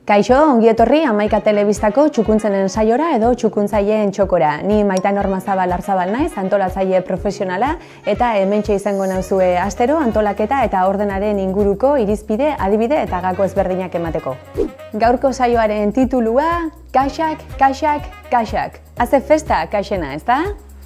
Kaixo, ongi etorri Hamaika Telebistako txukuntzenen saiora edo txukuntzaileen txokora. Ni Maitan Ormazabal Arzabal naiz, antolatzaile profesionala, eta hementxe izango nauzue astero antolaketa eta ordenaren inguruko irizpide, adibide eta gako ezberdinak emateko. Gaurko saioaren titulua, kaxak, kaxak, kaxak. Haze festa kaxena, ezta?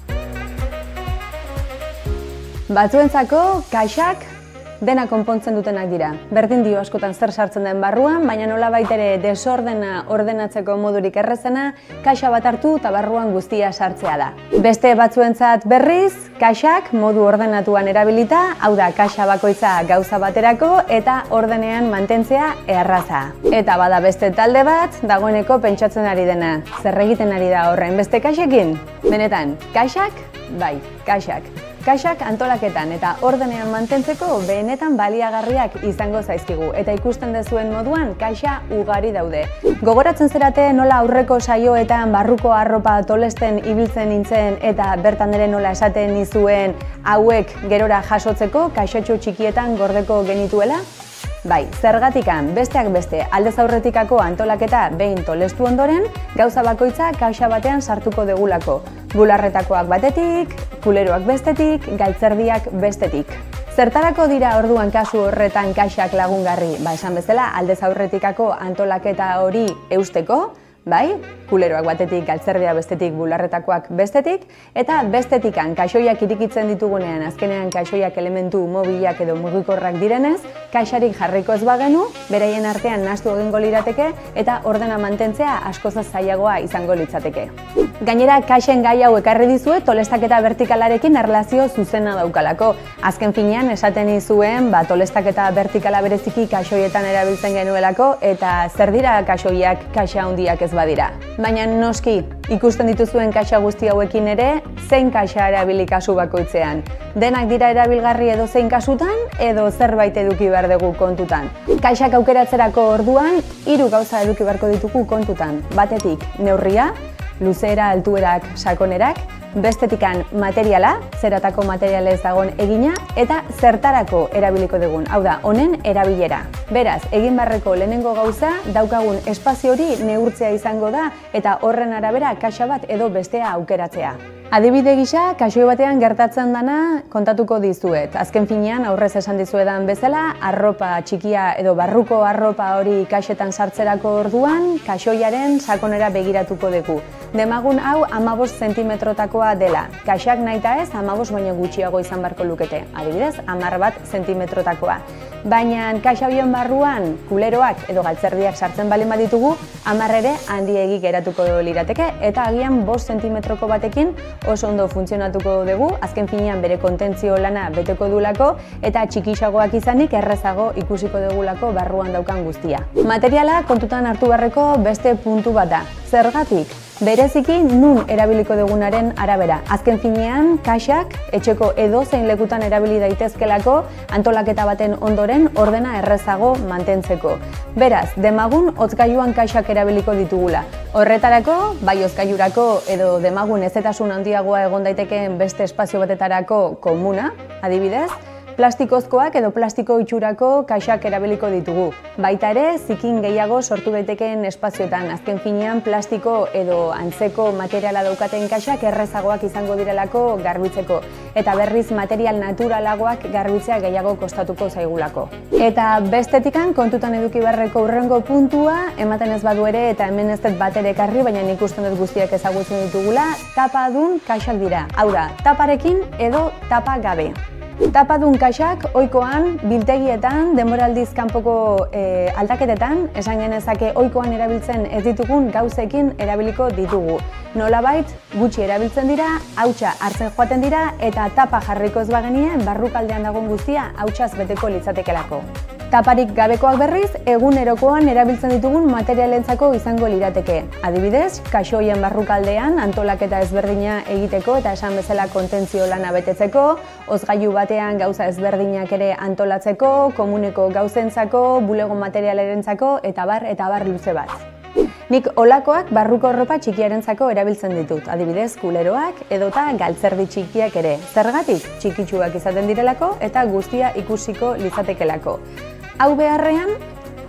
Batzuentzako kaxak dena konpontzen dutenak dira. Berdin dio askotan zer sartzen den barruan, baina nolabait ere desordena ordenatzeko modurik errazena, kaxa bat hartu eta barruan guztia sartzea da. Beste batzuentzat berriz, kaxak modu ordenatuan erabilita, hau da kaxa bakoitza gauza baterako eta ordenean mantentzea erraza. Eta bada beste talde bat, dagoeneko pentsatzen ari dena. Zer egiten ari da horren beste kaxekin? Benetan, kaxak? Bai, kaxak. Kaxak antolaketan eta ordenean mantentzeko benetan baliagarriak izango zaizkigu eta ikusten dezuen moduan kaxa ugari daude. Gogoratzen zerate nola aurreko saioetan barruko arropa tolesten ibiltzen nintzen eta bertan ere nola esaten nizuen hauek gerora jasotzeko kaxotxo txikietan gordeko genituela? Bai, zergatikan, besteak beste, aldez aurretikako antolaketa behin tolestu ondoren, gauza bakoitza kaxa batean sartuko degulako. Bularretakoak batetik, kuleroak bestetik, galtzerdiak bestetik. Zertarako dira orduan kasu horretan kaxak lagungarri? Ba, esan bezala, aldez aurretikako antolaketa hori eusteko, bai, kuleroak batetik, galtzerdia bestetik, bularretakoak bestetik, eta bestetikan kaxoiak irikitzen ditugunean, azkenean kaxoiak elementu mobilak edo mugikorrak direnez, kaxarik jarriko ez bagenu, beraien artean nahastu egingo lirateke eta ordena mantentzea askoz zailagoa izango litzateke. Gainera, kaxen gai hau ekarri dizuet tolestaketa vertikalarekin erlazio zuzena daukalako. Azken finean, esaten izuen, tolestaketa vertikala bereziki kaxoietan erabiltzen genuelako, eta zer dira kaxoiak kaxa handiak ez badira. Baina noski, ikusten dituzuen kaxa guzti hauekin ere, zein kaxa erabili kasu bakoitzean. Denak dira erabilgarri edo zein kasutan, edo zerbait eduki behar dugu kontutan. Kaxak aukeratzerako orduan, 3 gauza eduki beharko ditugu kontutan. Batetik, neurria, luzera, altuerak, sakonerak, bestetikan materiala, zeratako materialez dagoen egina, eta zertarako erabiliko dugun, hau da, honen erabilera. Beraz, egin beharreko lehenengo gauza, daukagun espazio hori neurtzea izango da, eta horren arabera kaxa bat edo bestea aukeratzea. Adibide gisa, kaxoi batean gertatzen dana kontatuko dizuet. Azken finean, aurrez esan dizuedan bezala, arropa txikia edo barruko arropa hori kaxetan sartzerako orduan, kaxoiaren sakonera begiratuko dugu. Demagun hau 15 zentimetrotakoa dela. Kaxak nahita ez, 15 baino gutxiago izan beharko lukete. Adibidez, 11 zentimetrotakoa. Baina kaxa horien barruan kuleroak edo galtzerdiak sartzen baldin baditugu, 10 ere handiegi geratuko lirateke eta agian 5 zentimetroko batekin oso ondo funtzionatuko dugu, azken finean bere kontentzio lana beteko dulako eta txikisagoak izanik errazago ikusiko dugulako barruan daukan guztia. Materiala kontutan hartu beharreko beste puntu bat da. Zergatik? Bereziki nun erabiliko dugunaren arabera. Azken finean, kaxak etxeko edozein lekutan erabili daitezkelako antolaketa baten ondoren ordena errazago mantentzeko. Beraz, demagun hotzgailuan kaxak erabiliko ditugula. Horretarako, bai hozgailurako edo demagun ezetasun handiagoa egon daitekeen beste espazio batetarako komuna, adibidez, plastikozkoak edo plastiko itxurako kaxak erabiliko ditugu. Baita ere, zikin gehiago sortu daitekeen espazioetan, azken finean plastiko edo antzeko materiala daukaten kaxak errazagoak izango direlako garbitzeko, eta berriz material naturalagoak garbitzea gehiago kostatuko zaigulako. Eta bestetikan kontutan eduki beharreko hurrengo puntua, ematen ez badu ere eta hemen ez dut bat ere ekarri, baina ikusten dut guztiak ezagutzen ditugula, tapadun kaxak dira. Hau da, taparekin edo tapa gabe. Tapadun kaxak ohikoan biltegietan, denboraldiz kanpoko aldaketetan, esan genezake ohikoan erabiltzen ez ditugun gauzekin erabiliko ditugu. Nolabait, gutxi erabiltzen dira, hautsa hartzen joaten dira eta tapa jarriko ez bagenien barrukaldean dagoen guztia hautsaz beteko litzatekelako. Taparik gabekoak berriz, egunerokoan erabiltzen ditugun materialentzako izango lirateke. Adibidez, kaxoien barrukaldean antolaketa ezberdina egiteko eta esan bezala kontentzio lana betetzeko, hozgailu batean gauza ezberdinak ere antolatzeko, komuneko gauzentzako, bulego materialerentzako eta bar luze bat. Nik olakoak barruko arropa txikiarentzako erabiltzen ditut, adibidez kuleroak edota galtzerdi txikiak ere. Zergatik txikitsuak izaten direlako eta guztia ikusiko litzatekelako. Hau beharrean,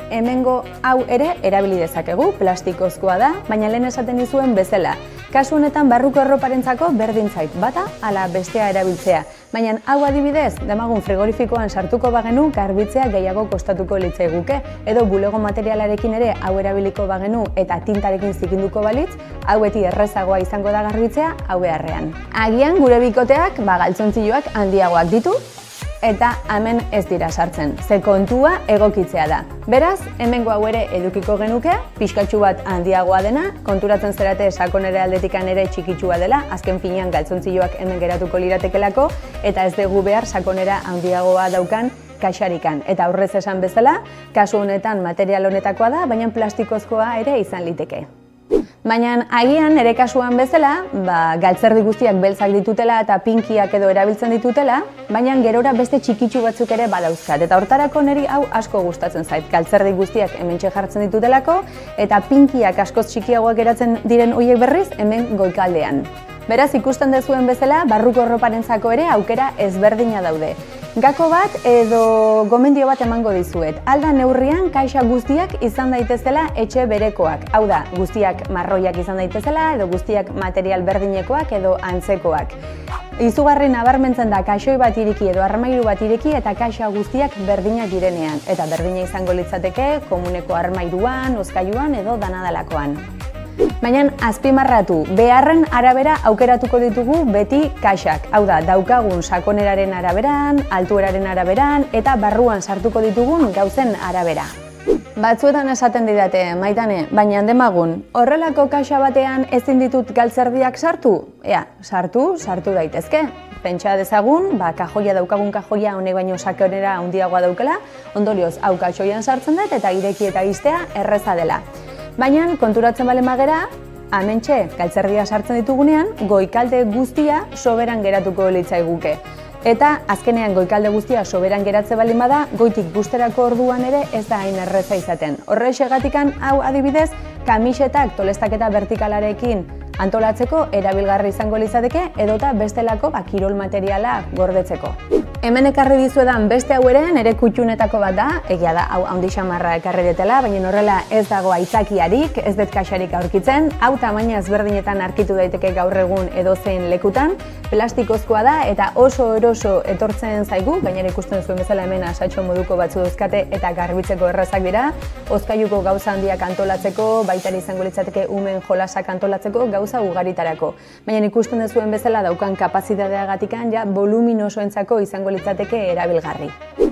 hemengo hau ere erabili dezakegu, plastikozkoa da, baina lehen esaten dizuen bezala. Kasu honetan barruko erroparentzako berdin zait, bata ala bestea erabiltzea. Baina hau adibidez, demagun frigorifikoan sartuko bagenu, garbitzea gehiago kostatuko litzaiguke, edo bulego materialarekin ere hau erabiliko bagenu eta tintarekin zikinduko balitz, hau beti errezagoa izango da garbitzea hau beharrean. Agian gure bikoteak galtzontzilloak handiagoak ditu, eta hemen ez dira sartzen, ze kontua egokitzea da. Beraz, hemengo hau ere edukiko genuke, pixkatxu bat handiagoa dena, konturatzen zerate sakonere aldetikan ere txikitsua dela, azken finean galtzontzilloak hemen geratuko liratekelako, eta ez dugu behar sakonera handiagoa daukan kaxarikan. Eta aurrez esan bezala, kasu honetan material honetakoa da, baina plastikozkoa ere izan liteke. Baina agian nire kasuan bezala, galtzerdi guztiak beltzak ditutela eta pinkiak edo erabiltzen ditutela, baina gerora beste txikitsu batzuk ere badauzkat. Eta hortarako niri hau asko gustatzen zait, galtzerdi guztiak hementxe jartzen ditutelako, eta pinkiak askoz txikiagoak geratzen diren horiek berriz hemen goikaldean. Beraz, ikusten dezuen bezala, barruko erroparentzako ere aukera ezberdina daude. Gako bat edo gomendio bat emango dizuet. Alda neurrian kaxa guztiak izan daitezela etxe berekoak. Hau da, guztiak marroiak izan daitezela edo guztiak material berdinekoak edo antzekoak. Izugarri nabarmentzen da kaxoi bat ireki edo armairu bat ireki eta kaxa guztiak berdinak direnean. Eta berdina izango litzateke komuneko armairuan, hozkailuan edo danadalakoan. Baina azpimarratu, beharren arabera aukeratuko ditugu beti kaxak. Hau da, daukagun sakoneraren araberan, altueraren araberan eta barruan sartuko ditugun gauzen arabera. Batzuetan esaten didate, Maitane, baina demagun, horrelako kaxa batean ezin ditut galtzerdiak sartu? Ea, sartu daitezke. Pentsa dezagun, kajoia daukagun kajoia honek baino sakonera handiagoa daukela, ondorioz hau kaxoian sartzen dut eta ireki eta ixtea erreza dela. Baina, konturatzen balen bagera, hementxe galtzerdia sartzen ditugunean, goikalde guztia soberan geratuko litzaiguke. Eta azkenean goikalde guztia soberan geratze baldin bada, goitik busterako orduan ere ez da hain erreza izaten. Horrexegatikan hau adibidez, kamisetak tolestaketa vertikalarekin antolatzeko erabilgarri izango litzateke edota bestelako kirol materiala gordetzeko. Hemen ekarri dizuedan beste hau ere nire kutxunetako bat da, egia da hau handi xamarra ekarri detela, baina horrela ez dago aitzakiarik, ez dut kaxarik aurkitzen, hau tamaina ezberdinetan aurkitu daiteke gaur egun edozein lekutan, plastikozkoa da eta oso eroso etortzen zaigu, gainera ikusten zuen bezala hemen asatxo moduko batzu dauzkate eta garbitzeko errazak dira, hozkailuko gauza handiak antolatzeko, baitari izango litzateke umen jolasak antolatzeko gauza ugaritarako. Baina ikusten duzuen bezala daukan kapazitateagatikan ja voluminosoentzako izango litzateke erabilgarri.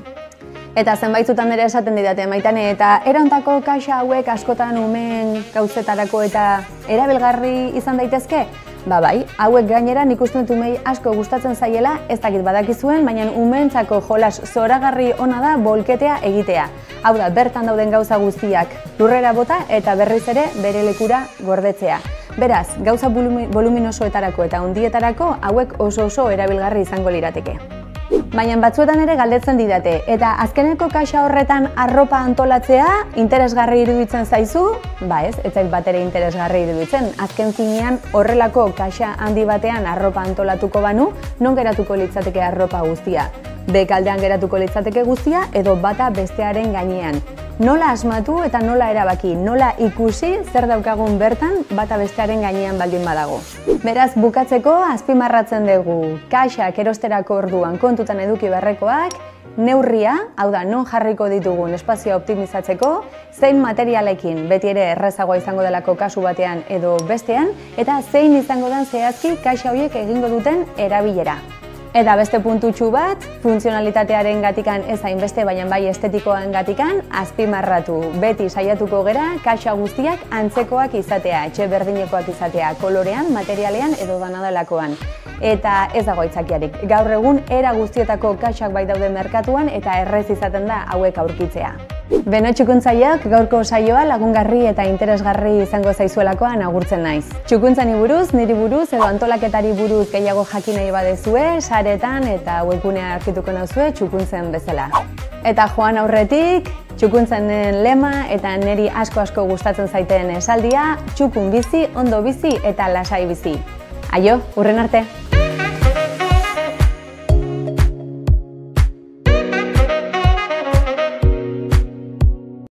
Eta zenbaitzutan ere esaten didate, Maitane, eta erantako kaxa hauek askotan umen gauzetarako eta erabilgarri izan daitezke? Bai, hauek gainera nik uste dut umei asko gustatzen zaiela, ez dakit badakizuen, baina umeentzako jolas zoragarri ona da bolketea egitea. Hau da, bertan dauden gauza guztiak lurrera bota eta berriz ere bere lekura gordetzea. Beraz, gauza voluminosoetarako eta handietarako hauek oso erabilgarri izango lirateke. Baina batzuetan ere galdetzen didate, eta azkeneko kaxa horretan arropa antolatzea interesgarri iruditzen zaizu? Ez zait bat ere interesgarri iruditzen. Azken finean horrelako kaxa handi batean arropa antolatuko banu, non geratuko litzateke arropa guztia? Bekaldean geratuko litzateke guztia edo bata bestearen gainean. Nola asmatu eta nola erabaki, nola ikusi zer daukagun bertan bata bestearen gainean baldin badago. Beraz, bukatzeko azpimarratzen dugu kaxak erosterako orduan kontutan eduki beharrekoak, neurria, hau da, non jarriko ditugun espazioa optimizatzeko, zein materialekin beti ere errazagoa izango delako kasu batean edo bestean, eta zein izango den zehazki kaxa horiek egingo duten erabilera. Eta beste puntutxu bat, funtzionalitatearen gatikan ez hainbeste, baina bai estetikoan gatikan, azpimarratu. Beti saiatuko gera, kaxa guztiak antzekoak izatea, etxe berdinekoak izatea, kolorean, materialean edo danadalakoan. Eta ez dago aitzakiarik. Gaur egun era guztietako kaxak bai daude merkatuan eta errez izaten da hauek aurkitzea. Beno txukuntzaileok, gaurko saioa lagungarri eta interesgarri izango zaizuelakoan agurtzen naiz. Txukuntzani buruz, niri buruz edo antolaketari buruz gehiago jakin nahi badezue, saretan eta webgunea aurkituko nauzue txukuntzen bezala. Eta joan aurretik, txukuntzenen lema eta niri asko gustatzen zaiten esaldia, txukun bizi, ondo bizi eta lasai bizi. Aio, hurren arte!